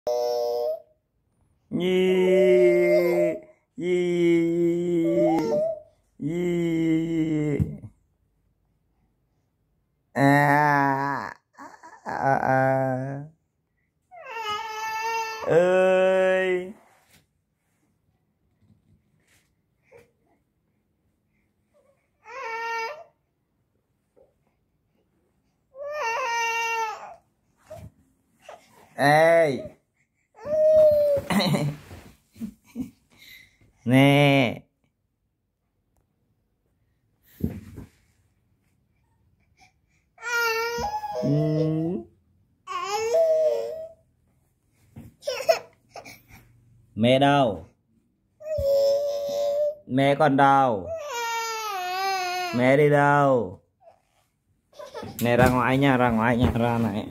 Nhi Nhi Nhi ơi ê nè mẹ đâu mẹ còn đâu mẹ đi đâu nè ra ngoài nha ra này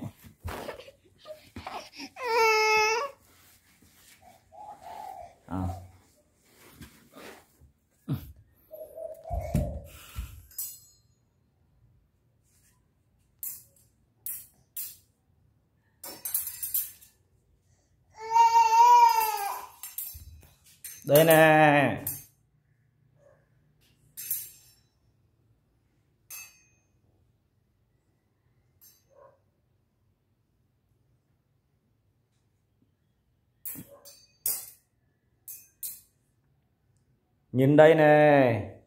đây nè nhìn đây nè